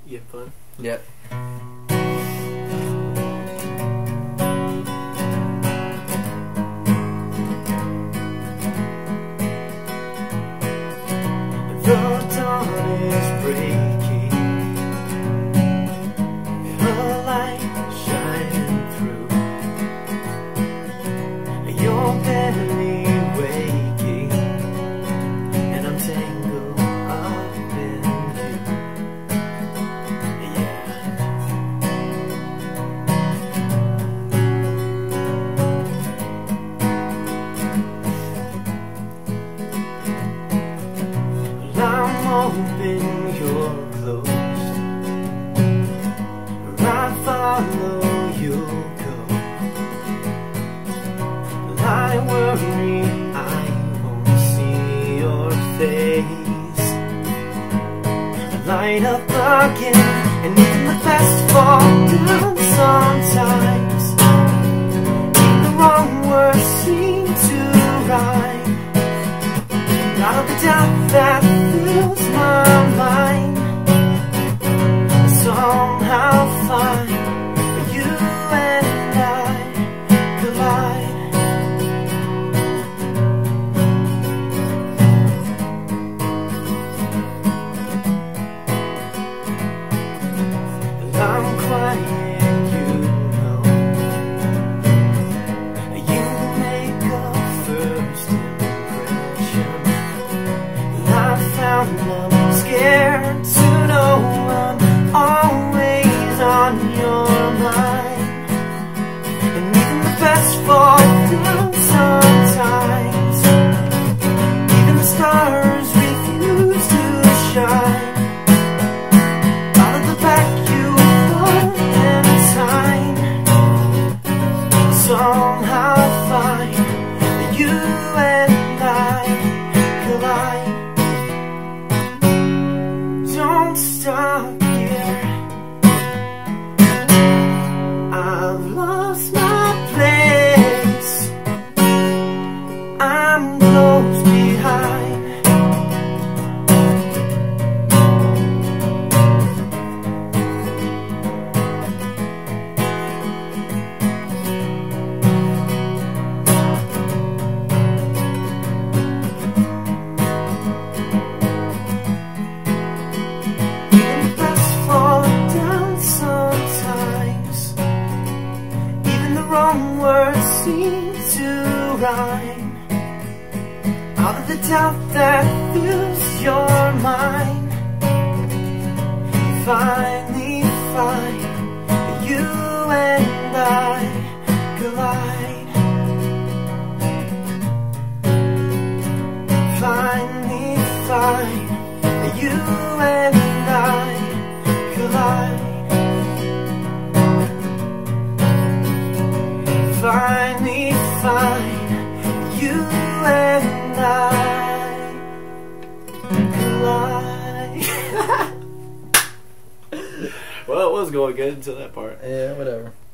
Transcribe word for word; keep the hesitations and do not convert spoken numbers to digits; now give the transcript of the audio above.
You have fun? Yep. The dawn is breaking, her light shining through. You're barely waking, and I'm tangled up in you. Yeah. I'm hoping you're close, where I follow you'll go. I worry I won't see your face. I light up again, and even the best fall down sometimes. Even the wrong words seem to rhyme. Out of the doubt that fills my mind, I somehow find that you and I collide. And I'm quiet, you know. You make a first impression. I'm scared to know I'm always on your mind. And even the best fall down sometimes. Even the stars refuse to shine. Out of the back you fall in time. Somehow find that you and I collide. Don't stop here. I've lost my place. I'm close behind. Wrong words seem to rhyme. Out of the doubt that fills your mind, you finally find that you and I collide. Finally find that you and I collide. Finally find you and I collide. Well, it was going good until that part. Yeah, whatever.